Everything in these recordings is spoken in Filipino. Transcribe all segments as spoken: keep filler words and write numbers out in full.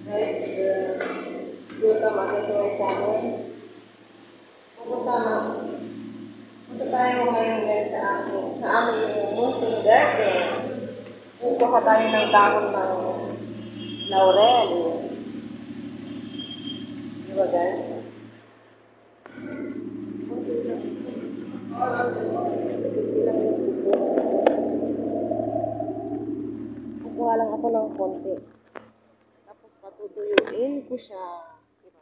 Guys, uh, welcome again to my channel. Pupunta na. Punta tayo ngayon guys sa aking, sa aming munting garden. Kukuha tayo ng dahon ng laurel. Di ba guys? Kukuha lang ako ng konti. Tapos patutuyuin ko siya. Diba?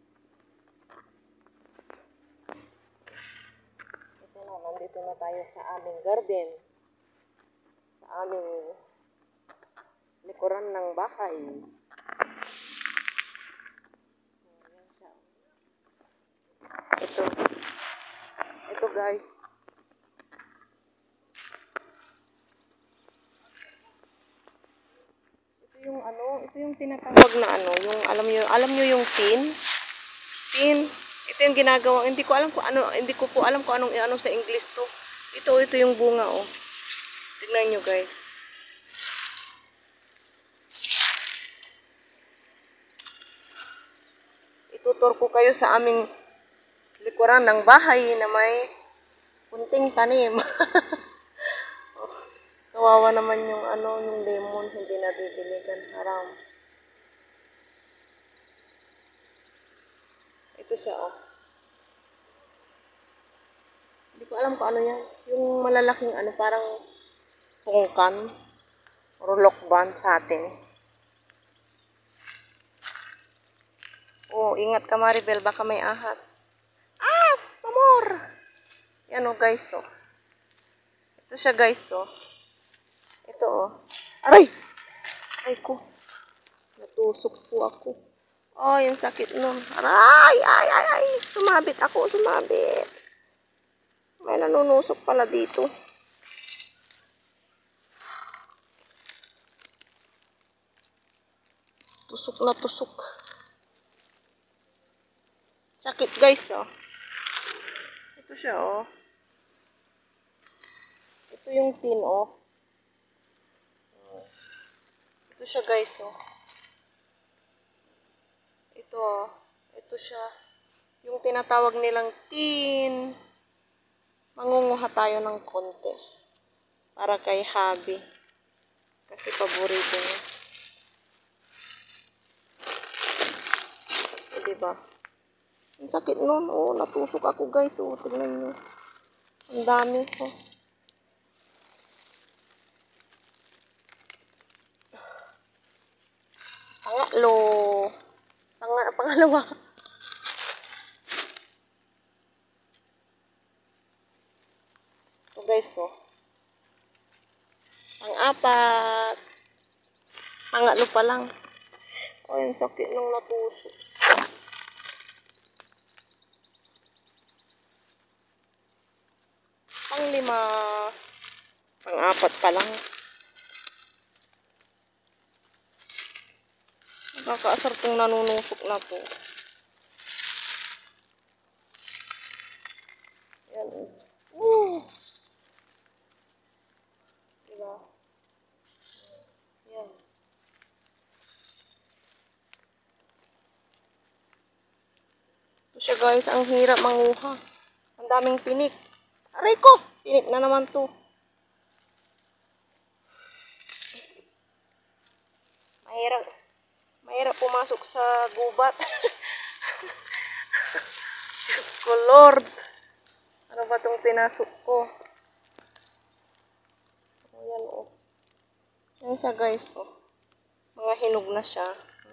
Ito na, nandito na tayo sa aming garden. Sa aming likuran ng bahay. Ayan siya. Ito. Ito guys. Ito yung ano, ito yung tinatawag na ano, yung alam niyo, alam niyo yung tin? Tin. Ito yung ginagawa, hindi ko alam kung ano, hindi ko po alam kung anong ano sa English to. Ito, ito yung bunga oh. Tignan niyo guys. Itutur ko kayo sa aming likuran ng bahay na may kunting tanim. Oh, kawawa naman yung ano, yung lemon, hindi nabibiligan, haram. Ito siya oh. Hindi ko alam kung ano yan. Yung malalaking ano, parang tungkan or lokban sa atin. Oh, ingat ka Maribel, baka may ahas. Ahas! Pamor! Yan oh guys oh. Ito siya guys oh. Ito oh. Aray! Ay ko. Natusok po ako. Oh, yung sakit nun. Aray! Ay, ay, ay! Sumabit ako, sumabit. May nanunusok pala dito. Tusok na tusok. Sakit guys oh. Ito siya oh. Ito yung tin oh. Ito siya guys oh. Ito oh. Ito siya. Yung tinatawag nilang tin. Mangunguha tayo ng konti. Para kay Habi. Kasi paborito niya. O, diba? Ang sakit nun. Oh, natusok ako guys. Oh, tignan nyo. Ang dami. Oh. Pangalo. Pang pangalawa. Ito guys, oh. Pang-apat. Pangalo pa lang. Oh, yung sakit nung natusok. Pang-lima. Pang-apat pa lang. Nakakaasar tong nanunusok na to. Yan. Woo! Diba? Yan. Ito siya guys, ang hirap manguha. Ang daming tinik. Aray ko! Tinik na naman to. Mahirap. Mahirap pumasok sa gubat. Diyos ko Lord. Ano ba itong pinasok ko? Ayan o. Oh. Ayan siya guys o. Oh. Mga hinog na siya.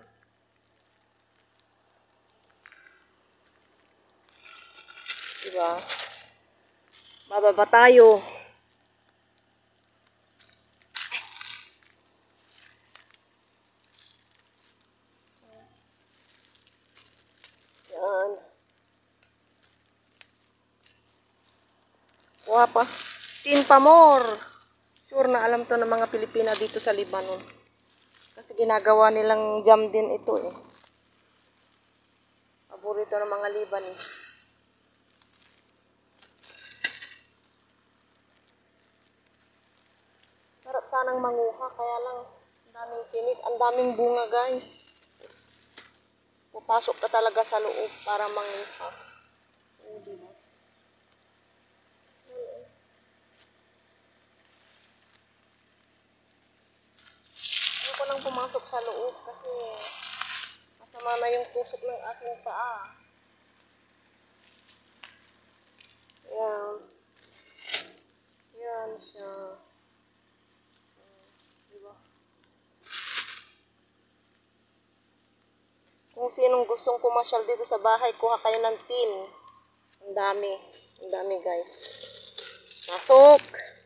Diba? Mababa tayo. Yan. Kuha pa. Tin pamor. Sure na alam to ng mga Pilipina dito sa Lebanon. Kasi ginagawa nilang jam din ito eh. Paborito ng mga Lebanese. Sarap sanang manguha, kaya lang ang daming tinik, ang daming bunga guys. Pupasok ka talaga sa loob para mangiha. Oo, diba? Ayoko nang pumasok sa loob kasi masama na yung tusok ng aking paa. Yan. Yan siya. Diba? Kung sinong gustong pumasyal dito sa bahay, kuha kayo ng tin. Ang dami. Ang dami, guys. Pasok!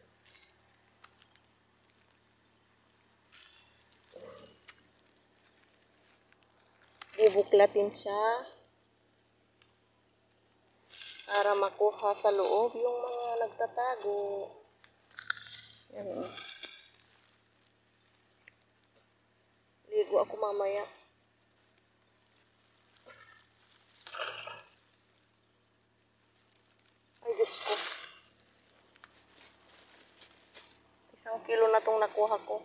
Bubuklatin siya para makuha sa loob yung mga nagtatago. Yan o. Ligo ako mamaya. Ay, Diyos ko. Isang kilo na tong nakuha ko.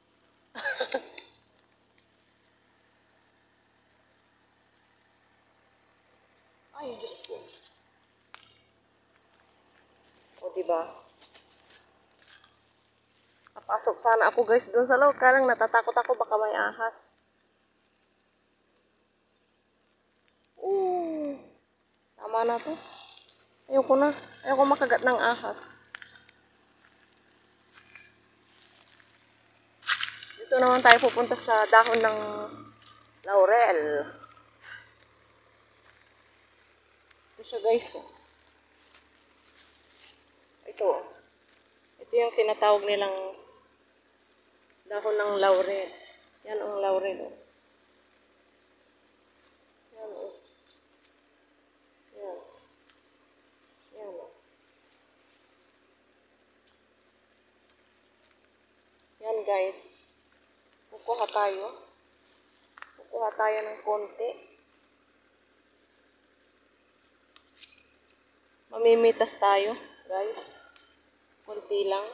Ay, Diyos ko. O, diba? Papasok sana ako, guys, doon sa loob. Kaya lang natatakot ako, baka may ahas. Oo. Tama na to. Ayoko na. Ayoko makagat ng ahas. Dito naman tayo pupunta sa dahon ng laurel. Ito siya, guys. Ito. Ito yung tinatawag nilang dahon ng laurel. Yan ang laurel. Oh. Yan. Oh. Yan. Yan. Oh. Yan, guys. Kukuha tayo. Kukuha tayo ng konti. Mamimitas tayo, guys. Konti lang.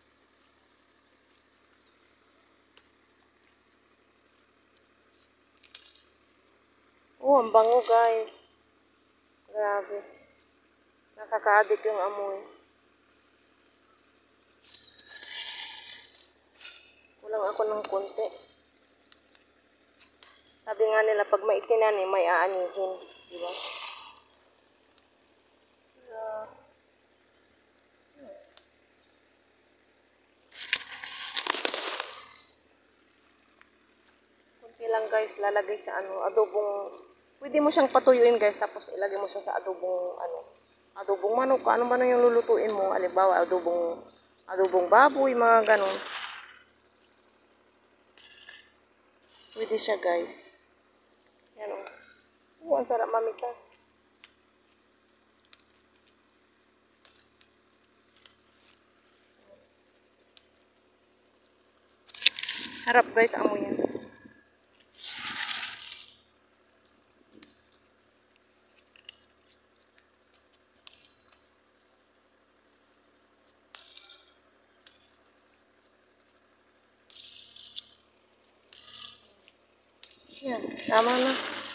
Oh, ang bango, guys. Grabe. Nakaka-addict yung amoy. Kulang ako ng konti. Sabi nga nila, pag maitinan eh, may aanihin. Diba? Uh, konti lang, guys. Lalagay sa ano, adobong. Pwede mo siyang patuyuin, guys. Tapos ilagay mo siya sa adobong, ano, adobong manok. Ano ba na yung lulutuin mo? Halimbawa, adobong, adobong baboy, mga ganon. Pwede siya, guys. Yan o. Oh, ang sarap mamitas. Harap, guys, amoy yan. Yan, tama na.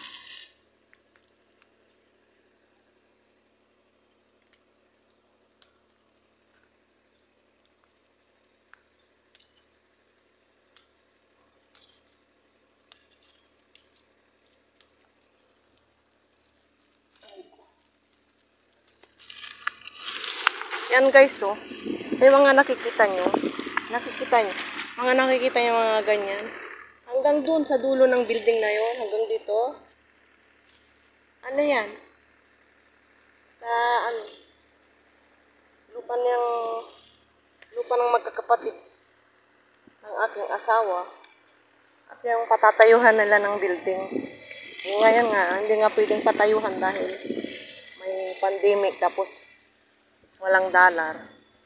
Yan, guys, oh. Yung mga nakikita nyo, nakikita nyo, mga nakikita nyo mga ganyan. Hanggang dun sa dulo ng building na yon, hanggang dito. Ano yan? Sa, ano, lupa ng, lupa ng magkakapatid ng aking asawa. At yung patatayuhan nila ng building. Yung ngayon nga, hindi nga pwedeng patayuhan dahil may pandemic tapos walang dollar.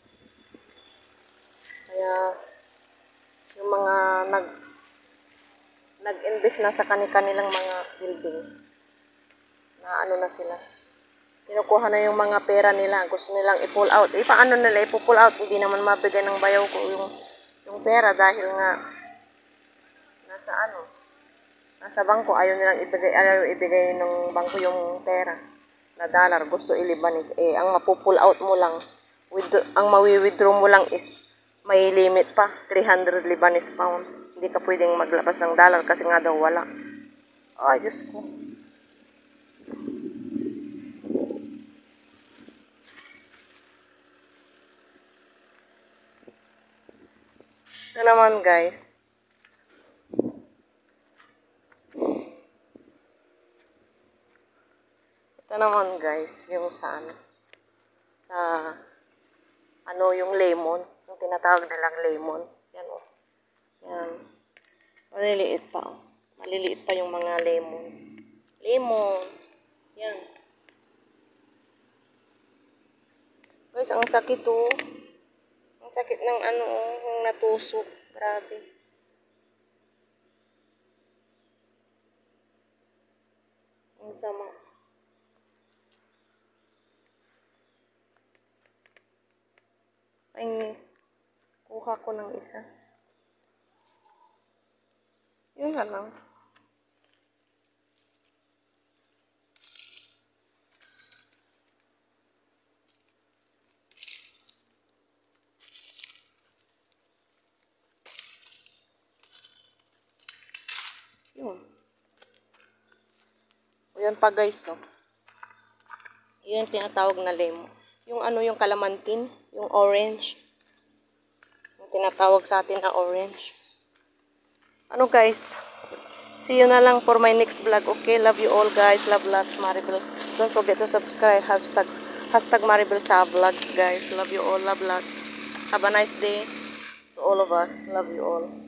Kaya yung mga nag nag-invest na sa kani-kanilang mga building na ano na sila. Kinukuha na yung mga pera nila. Gusto nilang i-pull out. Eh, paano nila i-pull out? Hindi naman mabigay ng bayaw ko yung, yung pera dahil nga nasa ano, Nasa bangko, ayaw nilang ibigay, ayaw ibigay ng bangko yung pera na dollar, gusto i-Lebanese. Eh, ang mapupull out mo lang, with, ang mawi-withdraw mo lang is may limit pa, three hundred Lebanese pounds. Hindi ka pwedeng maglabas ng dollar kasi nga daw wala. Ay, Diyos ko. Ito naman guys. Ito naman guys, yung sa ano, sa ano yung lemon, yung tinatawag nilang lemon. Yan o. Yan. Maliliit pa o. Maliliit pa yung mga lemon. Lemon. Yan. Guys, ang sakit o. Ang sakit ng ano o, yung natusok. Grabe. Ang sama. Ay, kuha ko ng isa. Yun na lang. Yun. O yan pa guys, oh. Yun yung tinatawag na lemon. Yung ano, yung kalamantin, yung orange. Yung tinatawag sa atin na orange. Ano guys, see you na lang for my next vlog. Okay, love you all guys. Love lots, Maribel. Don't forget to subscribe. Hashtag, hashtag Maribel sa vlogs guys. Love you all, love lots. Have a nice day to all of us. Love you all.